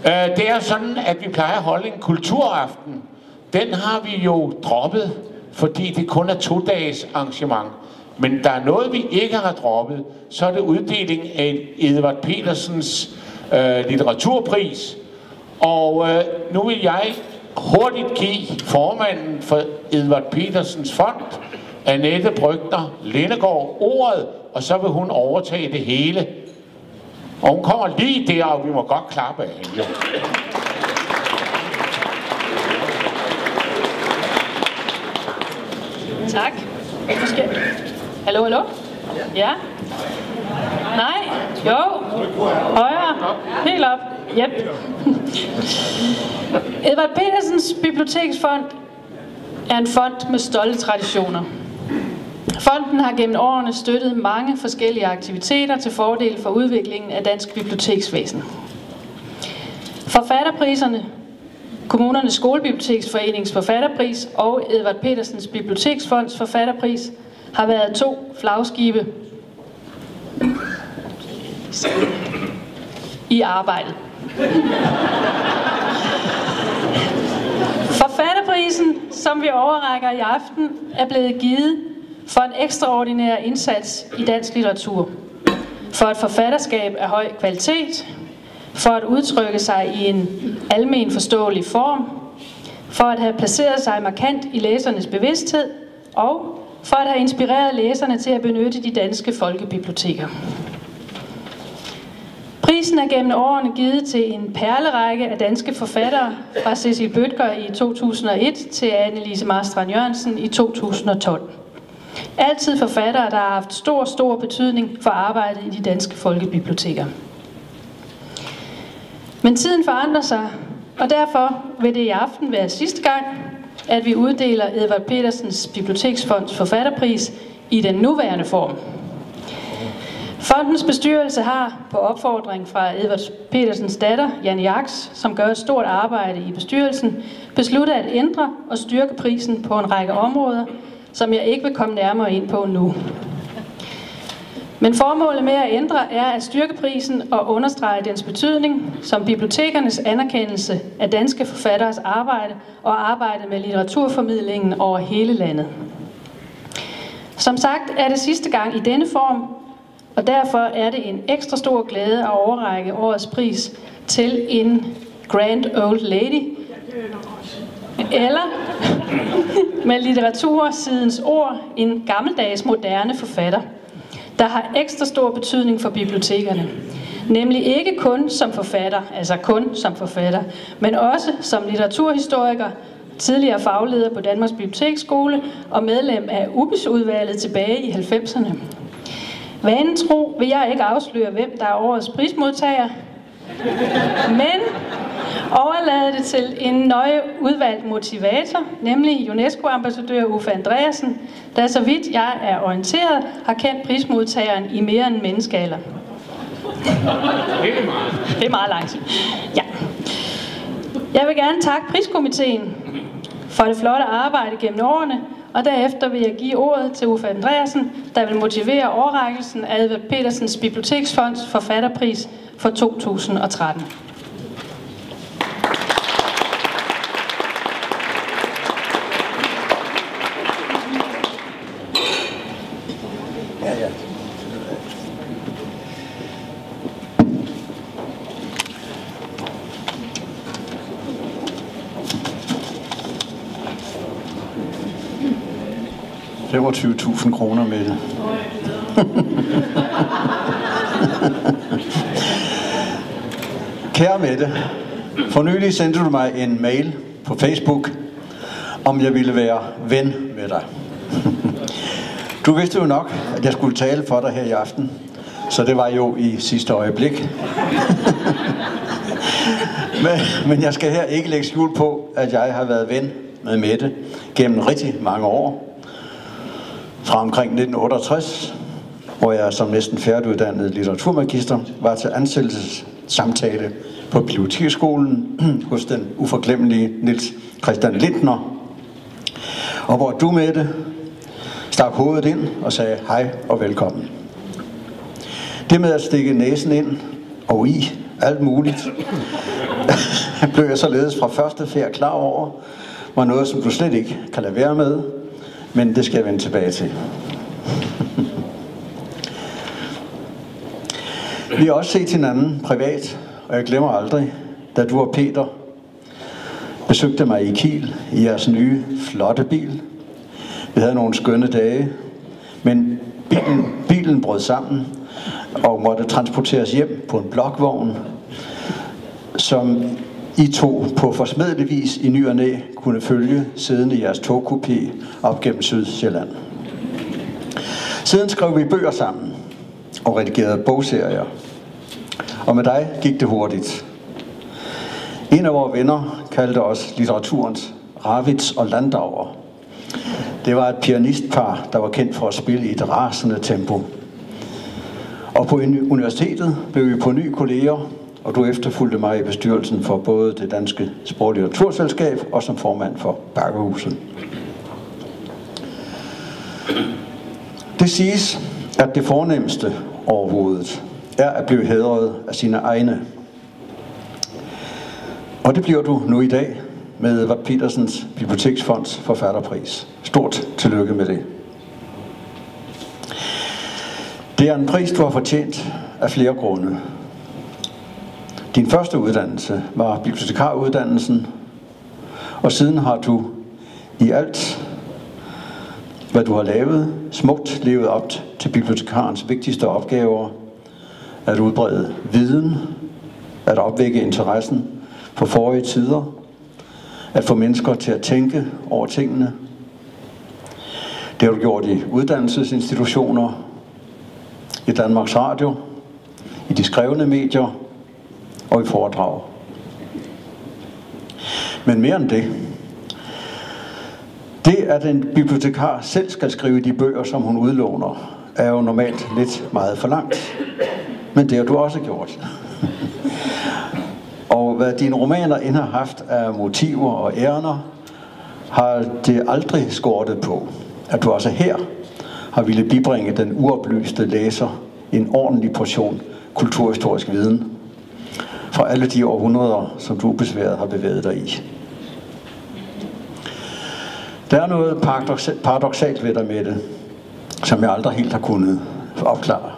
Det er sådan, at vi plejer at holde en kulturaften. Den har vi jo droppet, fordi det kun er 2-dages arrangement. Men der er noget, vi ikke har droppet, så er det uddeling af Edvard Petersens litteraturpris. Og nu vil jeg hurtigt give formanden for Edvard Petersens fond, Annette Brygner Lindegaard, ordet, og så vil hun overtage det hele. Og hun kommer lige der, og vi må godt klappe af hende. Tak. Hallo, hallo? Ja? Nej? Jo? Højere? Helt op? Yep. Edvard Petersens Biblioteksfond er en fond med stolte traditioner. Fonden har gennem årene støttet mange forskellige aktiviteter til fordel for udviklingen af dansk biblioteksvæsen. Forfatterpriserne, Kommunernes Skolebiblioteksforenings forfatterpris og Edvard Petersens Biblioteksfonds forfatterpris har været 2 flagskibe i arbejdet. Forfatterprisen, som vi overrækker i aften, er blevet givet for en ekstraordinær indsats i dansk litteratur, for et forfatterskab af høj kvalitet, for at udtrykke sig i en almen forståelig form, for at have placeret sig markant i læsernes bevidsthed, og for at have inspireret læserne til at benytte de danske folkebiblioteker. Prisen er gennem årene givet til en perlerække af danske forfattere, fra Cecil Bødker i 2001 til Anne-Lise Marstrand-Jørgensen i 2012. Altid forfattere, der har haft stor betydning for arbejdet i de danske folkebiblioteker. Men tiden forandrer sig, og derfor vil det i aften være sidste gang, at vi uddeler Edvard Petersens Biblioteksfonds forfatterpris i den nuværende form. Fondens bestyrelse har på opfordring fra Edvard Petersens datter, Janne Jaks, som gør et stort arbejde i bestyrelsen, besluttet at ændre og styrke prisen på en række områder, som jeg ikke vil komme nærmere ind på nu. Men formålet med at ændre er at styrke prisen og understrege dens betydning som bibliotekernes anerkendelse af danske forfatteres arbejde og arbejde med litteraturformidlingen over hele landet. Som sagt er det sidste gang i denne form, og derfor er det en ekstra stor glæde at overrække årets pris til en grand old lady, eller med litteratursidens ord, en gammeldags moderne forfatter, der har ekstra stor betydning for bibliotekerne. Nemlig ikke kun som forfatter, men også som litteraturhistoriker, tidligere fagleder på Danmarks Biblioteksskole og medlem af UBIS-udvalget tilbage i 90'erne. Vanen tro vil jeg ikke afsløre, hvem der er årets prismodtager, men overlade det til en nøje udvalgt motivator, nemlig UNESCO-ambassadør Uffe Andreasen, der så vidt jeg er orienteret, har kendt prismodtageren i mere end menneskealder. Det er meget langt. Ja. Jeg vil gerne takke priskomiteen for det flotte arbejde gennem årene, og derefter vil jeg give ordet til Uffe Andreasen, der vil motivere overrækkelsen af Edvard Petersens Biblioteksfonds forfatterpris for 2013. Det var 20.000 kroner med det. Kære Mette, for nylig sendte du mig en mail på Facebook, om jeg ville være ven med dig. Du vidste jo nok, at jeg skulle tale for dig her i aften, så det var jo i sidste øjeblik. Men jeg skal her ikke lægge skjul på, at jeg har været ven med Mette gennem rigtig mange år. Fra omkring 1968, hvor jeg som næsten færdiguddannet litteraturmagister var til ansættelsessamtale på Biblioteksskolen hos den uforglemmelige Niels Christian Lindner, og hvor du, Mette, stak hovedet ind og sagde hej og velkommen. Det med at stikke næsen ind og i alt muligt, blev jeg således fra første færd klar over, var noget, som du slet ikke kan lade være med, men det skal jeg vende tilbage til. Vi har også set hinanden privat, og jeg glemmer aldrig, da du og Peter besøgte mig i Kiel i jeres nye, flotte bil. Vi havde nogle skønne dage, men bilen brød sammen og måtte transporteres hjem på en blokvogn, som I to på forsmedelig vis i ny og næ kunne følge siddende i jeres togkupé op gennem Sydsjælland. Siden skrev vi bøger sammen og redigerede bogserier, og med dig gik det hurtigt. En af vores venner kaldte os litteraturens Ravitz og Landauer. Det var et pianistpar, der var kendt for at spille i et rasende tempo. Og på universitetet blev vi på ny kolleger, og du efterfulgte mig i bestyrelsen for både det danske Sprog- og Litteraturselskab og som formand for Bakkehuset. Det siges, at det fornemmeste overhovedet er at blive hædret af sine egne. Og det bliver du nu i dag med Edvard Petersens Biblioteksfonds forfatterpris. Stort tillykke med det. Det er en pris, du har fortjent af flere grunde. Din første uddannelse var bibliotekaruddannelsen, og siden har du i alt, hvad du har lavet, smukt levet op til bibliotekarens vigtigste opgaver, at udbrede viden, at opvække interessen for forrige tider, at få mennesker til at tænke over tingene. Det har du gjort i uddannelsesinstitutioner, i Danmarks Radio, i de skrevne medier og i foredrag. Men mere end det, at en bibliotekar selv skal skrive de bøger, som hun udlåner, er jo normalt lidt meget for langt. Men det har du også gjort. Og hvad dine romaner end har haft af motiver og ærner, har det aldrig skortet på, at du også her har ville bibringe den uoplyste læser en ordentlig portion kulturhistorisk viden fra alle de århundreder, som du ubesværet har bevæget dig i. Der er noget paradoksalt ved dig med det, som jeg aldrig helt har kunnet opklare.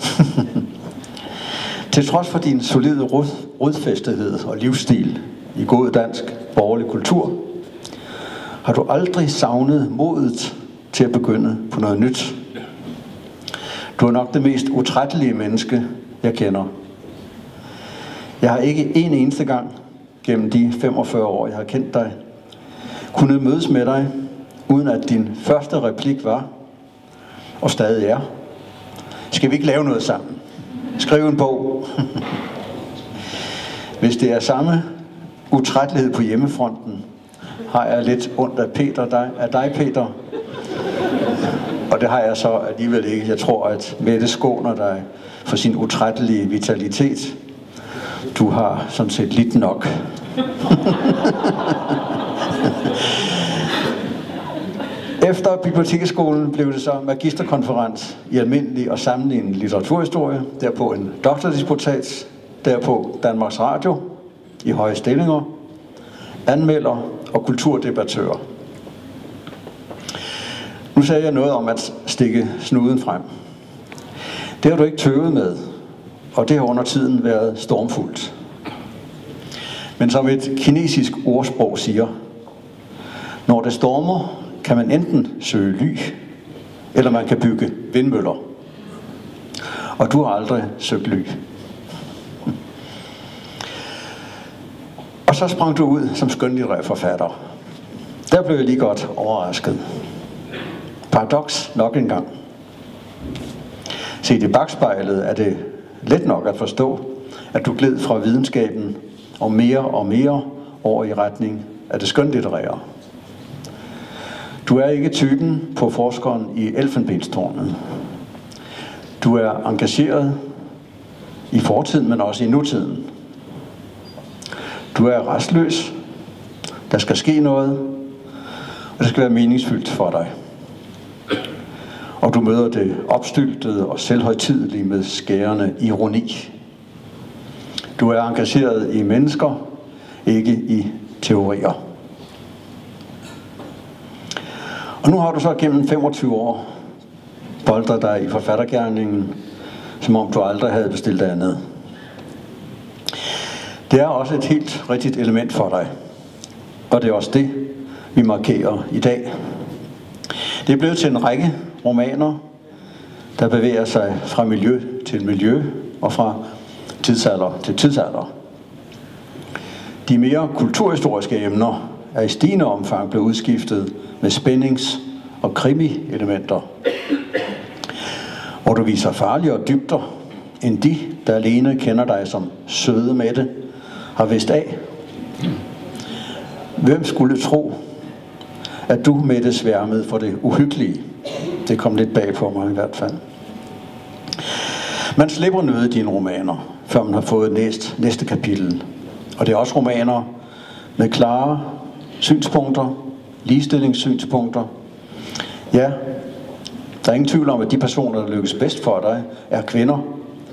Til trods for din solide rodfæstethed og livsstil i god dansk borgerlig kultur, har du aldrig savnet modet til at begynde på noget nyt. Du er nok det mest utrættelige menneske, jeg kender. Jeg har ikke en eneste gang gennem de 45 år, jeg har kendt dig, kunnet mødes med dig, uden at din første replik var, og stadig er: skal vi ikke lave noget sammen? Skriv en bog. Hvis det er samme utrættelighed på hjemmefronten, har jeg lidt ondt af dig, Peter. Og det har jeg så alligevel ikke. Jeg tror, at Mette skåner dig for sin utrættelige vitalitet. Du har sådan set lidt nok. Efter biblioteksskolen blev det så magisterkonferens i almindelig og sammenlignende litteraturhistorie, derpå en doktordisputats, derpå Danmarks Radio i høje stillinger, anmelder og kulturdebattør. Nu sagde jeg noget om at stikke snuden frem. Det har du ikke tøvet med, og det har under tiden været stormfuldt. Men som et kinesisk ordsprog siger, når det stormer, kan man enten søge ly, eller man kan bygge vindmøller. Og du har aldrig søgt ly. Og så sprang du ud som skønlitterær forfatter. Der blev jeg lige godt overrasket. Paradoks nok engang. Set i bagspejlet er det let nok at forstå, at du gled fra videnskaben og mere over i retning af det skønlitterære. Du er ikke typen på forskeren i Elfenbenstårnet. Du er engageret i fortiden, men også i nutiden. Du er restløs. Der skal ske noget, og det skal være meningsfyldt for dig. Og du møder det opstyltede og selvhøjtidelige med skærende ironi. Du er engageret i mennesker, ikke i teorier. Og nu har du så gennem 25 år boltret dig i forfattergerningen, som om du aldrig havde bestilt andet. Det er også et helt rigtigt element for dig, og det er også det, vi markerer i dag. Det er blevet til en række romaner, der bevæger sig fra miljø til miljø og fra tidsalder til tidsalder. De mere kulturhistoriske emner er i stigende omfang blevet udskiftet med spændings- og krimi-elementer, hvor du viser farligere dybder, end de, der alene kender dig som søde Mette, har vidst af. Hvem skulle tro, at du, Mette, sværmede for det uhyggelige? Det kom lidt bag på mig i hvert fald. Man slipper nødig dine romaner, før man har fået læst næste kapitel. Og det er også romaner med klare synspunkter, ligestillingssynspunkter. Ja, der er ingen tvivl om, at de personer, der lykkes bedst for dig, er kvinder.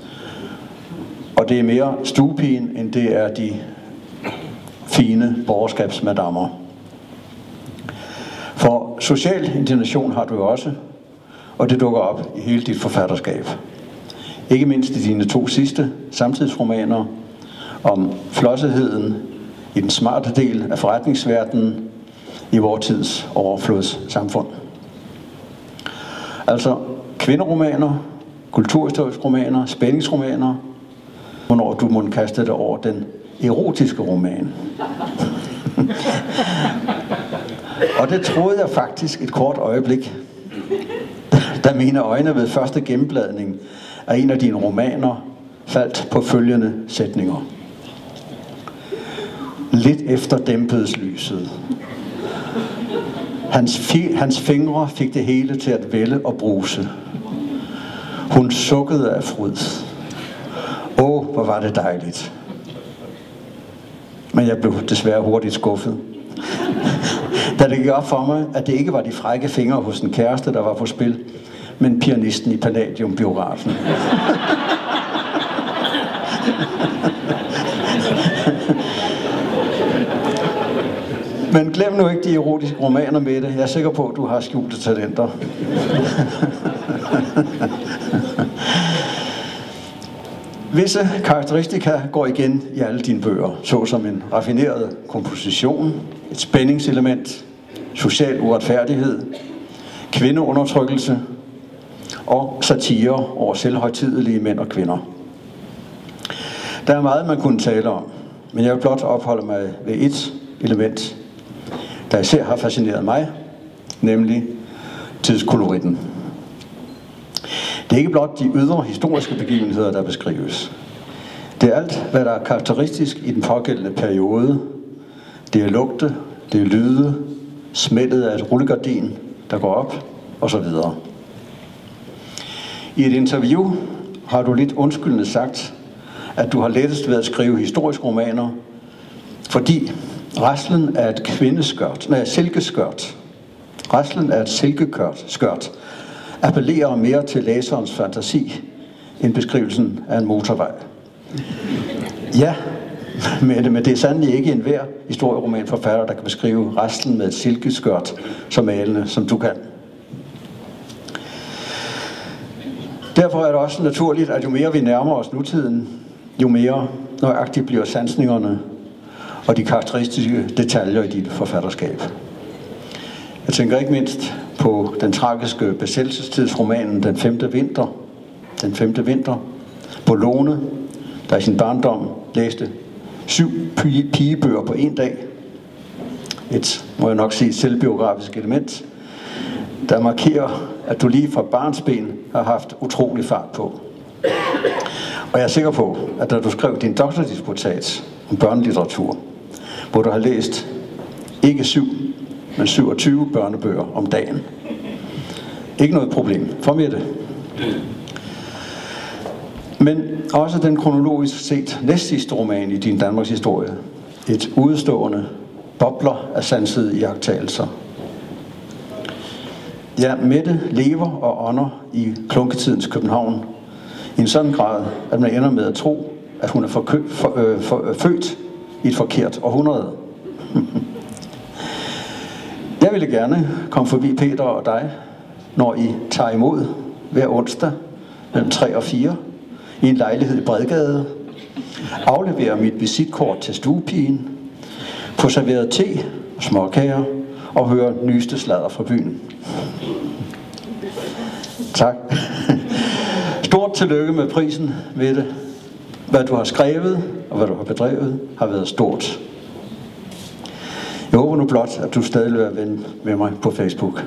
Og det er mere stuepigen, end det er de fine borgerskabsmadammer. For social indignation har du jo også, og det dukker op i hele dit forfatterskab. Ikke mindst i dine 2 sidste samtidsromaner om flossigheden i den smarte del af forretningsverdenen i vor tids overflodssamfund. Altså kvinderomaner, kulturhistoriske romaner, spændingsromaner. Hvornår du må kaste det over den erotiske roman. Og det troede jeg faktisk et kort øjeblik, da mine øjne ved første gennembladning af en af dine romaner faldt på følgende sætninger. Lidt efter dæmpedes lyset. Hans fingre fik det hele til at vælde og bruse. Hun sukkede af fryd. Åh, hvor var det dejligt. Men jeg blev desværre hurtigt skuffet. Da det gik op for mig, at det ikke var de frække fingre hos en kæreste, der var på spil, men pianisten i Palladium-biografen. Men glem nu ikke de erotiske romaner med det. Jeg er sikker på, at du har skjulte talenter. Visse karakteristika går igen i alle dine bøger, såsom en raffineret komposition, et spændingselement, social uretfærdighed, kvindeundertrykkelse og satire over selvhøjtidelige mænd og kvinder. Der er meget, man kunne tale om, men jeg vil blot opholde mig ved et element, der især har fascineret mig, nemlig tidskoloritten. Det er ikke blot de ydre historiske begivenheder, der beskrives. Det er alt, hvad der er karakteristisk i den pågældende periode. Det er lugte, det er lyde, smeltet af et rullegardin, der går op, osv. I et interview har du lidt undskyldende sagt, at du har lettest ved at skrive historiske romaner, fordi raslen af et silkeskørt, raslen af et silkeskørt, appellerer mere til læserens fantasi end beskrivelsen af en motorvej. Ja, men det er sandelig ikke enhver historieromanforfatter, der kan beskrive raslen med et silkeskørt så malende, som du kan. Derfor er det også naturligt, at jo mere vi nærmer os nutiden, jo mere nøjagtigt bliver sansningerne og de karakteristiske detaljer i dit forfatterskab. Jeg tænker ikke mindst på den tragiske besættelsestidsromanen Den femte vinter, på Lone, der i sin barndom læste 7 pigebøger på en dag. Et, må jeg nok sige, selvbiografisk element, der markerer, at du lige fra barnsben har haft utrolig fart på. Og jeg er sikker på, at da du skrev din doktordisputat om børnelitteratur, hvor du har læst ikke 7, men 27 børnebøger om dagen. Ikke noget problem. Få med det. Men også den kronologisk set næstsidste roman i din Danmarks historie. Et udstående bobler af sansede iagttagelser. Ja, Mette lever og ånder i klunketidens København i en sådan grad, at man ender med at tro, at hun er født i et forkert århundrede. Jeg ville gerne komme forbi Peter og dig, når I tager imod hver onsdag mellem 3 og 4 i en lejlighed i Bredgade, afleverer mit visitkort til stuepigen, få serveret te og småkager og høre nyeste sladder fra byen. Tak. Stort tillykke med prisen, Mette. Hvad du har skrevet og hvad du har bedrevet har været stort. Jeg håber nu blot, at du stadig vil være ven med mig på Facebook.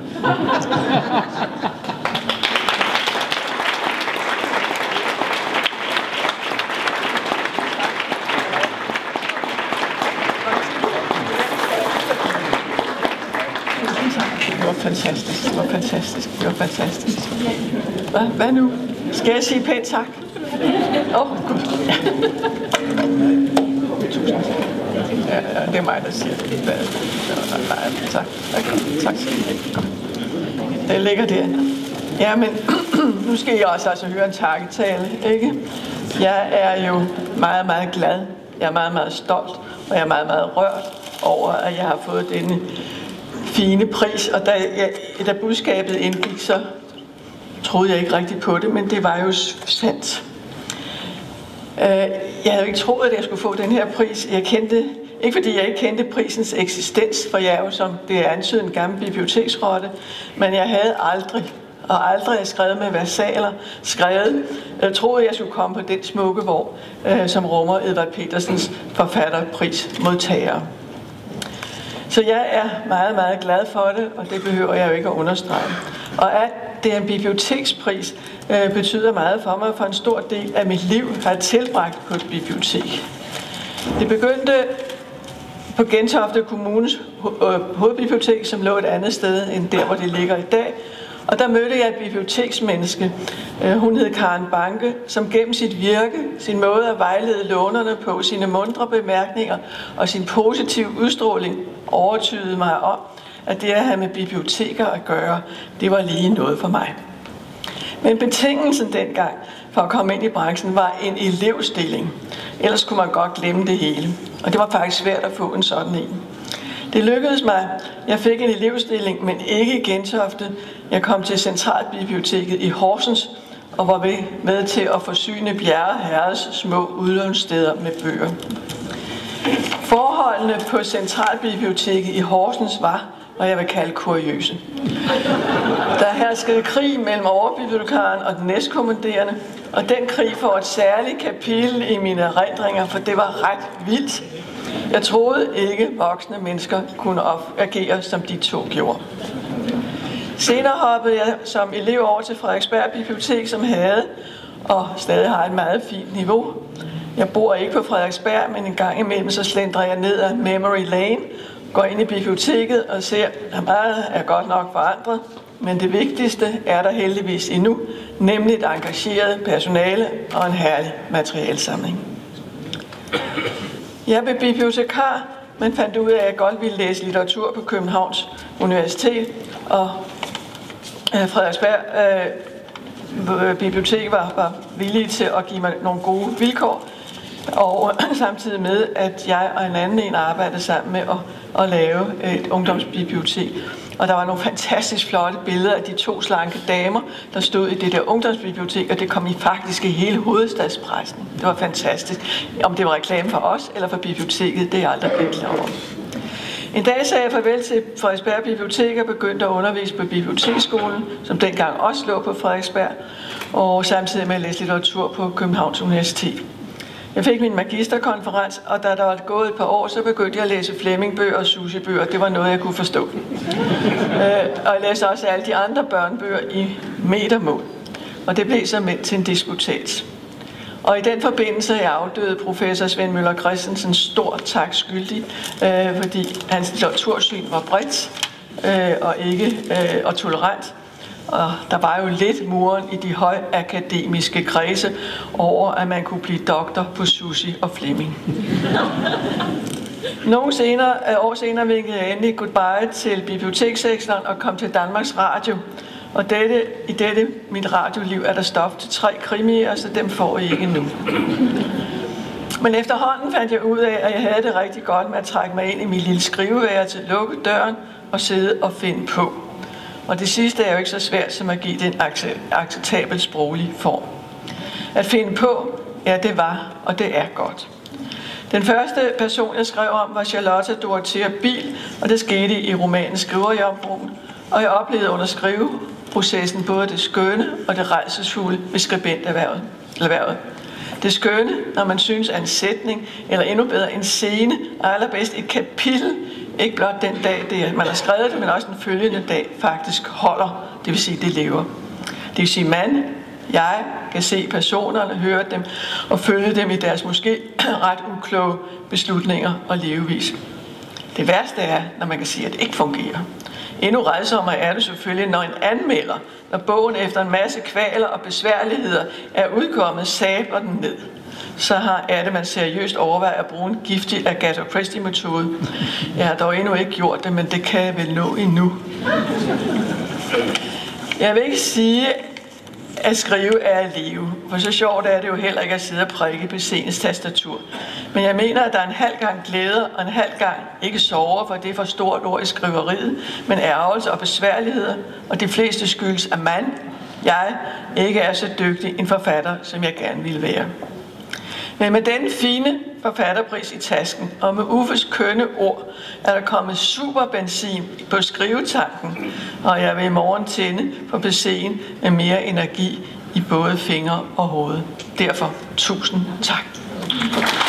Det var fantastisk, det var fantastisk, det var fantastisk. Hvad nu? Skal jeg sige pænt tak? Gud. Tusind tak. Ja, det er mig, der siger det. Nej, tak. Tak skal I have. Det ligger der. Ja, men nu skal I også altså høre en takketale, ikke? Jeg er jo meget, meget glad. Jeg er meget, meget stolt, og jeg er meget, meget rørt over, at jeg har fået denne fine pris. Og da budskabet indgik, så troede jeg ikke rigtigt på det, men det var jo sandt. Jeg havde jo ikke troet, at jeg skulle få den her pris. Ikke fordi jeg ikke kendte prisens eksistens, for jeg er jo, som det er antydet, en gammel biblioteksrotte, men jeg havde aldrig skrevet med versaler, troede jeg skulle komme på den smukke vogn, som rummer Edvard Petersens forfatterprismodtagere. Så jeg er meget, meget glad for det, og det behøver jeg jo ikke at understrege. Og at det er en bibliotekspris, betyder meget for mig, for en stor del af mit liv har jeg tilbragt på et bibliotek. Det begyndte på Gentofte Kommunes hovedbibliotek, som lå et andet sted end der, hvor det ligger i dag. Og der mødte jeg et biblioteksmenneske. Hun hed Karen Banke, som gennem sit virke, sin måde at vejlede lånerne på, sine muntre bemærkninger og sin positive udstråling overtydede mig om, at det at have med biblioteker at gøre, det var lige noget for mig. Men betingelsen dengang for at komme ind i branchen var en elevstilling. Ellers kunne man godt glemme det hele. Og det var faktisk svært at få en sådan en. Det lykkedes mig. Jeg fik en elevstilling, men ikke i Gentofte. Jeg kom til Centralbiblioteket i Horsens og var med til at forsyne Bjerre Herreds små udlånssteder med bøger. Forholdene på Centralbiblioteket i Horsens var, hvad jeg vil kalde kuriøse. Der herskede krig mellem overbibliotekaren og den næstkommanderende, og den krig får et særligt kapitel i mine erindringer, for det var ret vildt. Jeg troede ikke, voksne mennesker kunne agere, som de to gjorde. Senere hoppede jeg som elev over til Frederiksberg Bibliotek, som havde og stadig har et meget fint niveau. Jeg bor ikke på Frederiksberg, men en gang imellem så slendrer jeg ned ad Memory Lane, går ind i biblioteket og ser, at meget er godt nok forandret, men det vigtigste er der heldigvis endnu, nemlig et engageret personale og en herlig materialsamling. Jeg blev bibliotekar, men fandt ud af, at jeg godt ville læse litteratur på Københavns Universitet, og Frederiksberg Bibliotek var villige til at give mig nogle gode vilkår, og samtidig med, at jeg og en anden arbejdede sammen med at lave et ungdomsbibliotek. Og der var nogle fantastisk flotte billeder af de to slanke damer, der stod i det der ungdomsbibliotek, og det kom faktisk i hele hovedstadspressen. Det var fantastisk. Om det var reklame for os eller for biblioteket, det er jeg aldrig blevet klar over. En dag sagde jeg farvel til Frederiksberg Bibliotek og begyndte at undervise på Biblioteksskolen, som dengang også lå på Frederiksberg, og samtidig med at læse litteratur på Københavns Universitet. Jeg fik min magisterkonferens, og da der var gået et par år, så begyndte jeg at læse Fleming-bøger og Susie-bøger. Det var noget, jeg kunne forstå. Og jeg læste også alle de andre børnebøger i metermål. Og det blev så med til en disputat. Og i den forbindelse er jeg afdøde professor Svend Møller Christensen stor tak skyldig, fordi hans litteratursyn var bredt og tolerant. Og der var jo lidt muren i de højakademiske kredse over, at man kunne blive doktor på Susie og Fleming. Nogle år senere vinkede jeg endelig goodbye til bibliotekssektoren og kom til Danmarks Radio. Og i mit radioliv er der stof til 3 krimier, så dem får I ikke nu. Men efterhånden fandt jeg ud af, at jeg havde det rigtig godt med at trække mig ind i min lille skriveværelse, lukke døren og sidde og finde på. Og det sidste er jo ikke så svært som at give det en acceptabel sproglig form. At finde på, ja, det var, og det er godt. Den første person, jeg skrev om, var Charlotte Dorothea Biel, og det skete i romanen Skriverjomfruen. Og jeg oplevede under skriveprocessen både det skønne og det rædselsfulde ved skribenterhvervet. Det skønne, når man synes, at en sætning, eller endnu bedre en scene, og allerbedst et kapitel, ikke blot den dag, man har skrevet det, men også den følgende dag faktisk holder, det vil sige, det lever. Det vil sige, jeg kan se personerne, høre dem og følge dem i deres måske ret ukloge beslutninger og levevis. Det værste er, når man kan sige, at det ikke fungerer. Endnu rædsommere er det selvfølgelig, når en anmelder, når bogen efter en masse kvaler og besværligheder er udkommet, sabler den ned. Så er det, man seriøst overvejer at bruge en giftig Agatha Christie-metode. Jeg har dog endnu ikke gjort det, men det kan jeg vel nå endnu. Jeg vil ikke sige, at skrive er at leve, for så sjovt er det jo heller ikke at sidde og prikke på scenens tastatur. Men jeg mener, at der er en halv gang glæde og en halv gang ikke sorger, for det er for stort ord i skriveriet, men ærgelse og besværligheder, og de fleste skyldes, at jeg ikke er så dygtig en forfatter, som jeg gerne ville være. Men med den fine forfatterpris i tasken, og med Uffes kønne ord, er der kommet superbenzin på skrivetanken, og jeg vil i morgen tænde på PC'en med mere energi i både fingre og hoved. Derfor 1000 tak.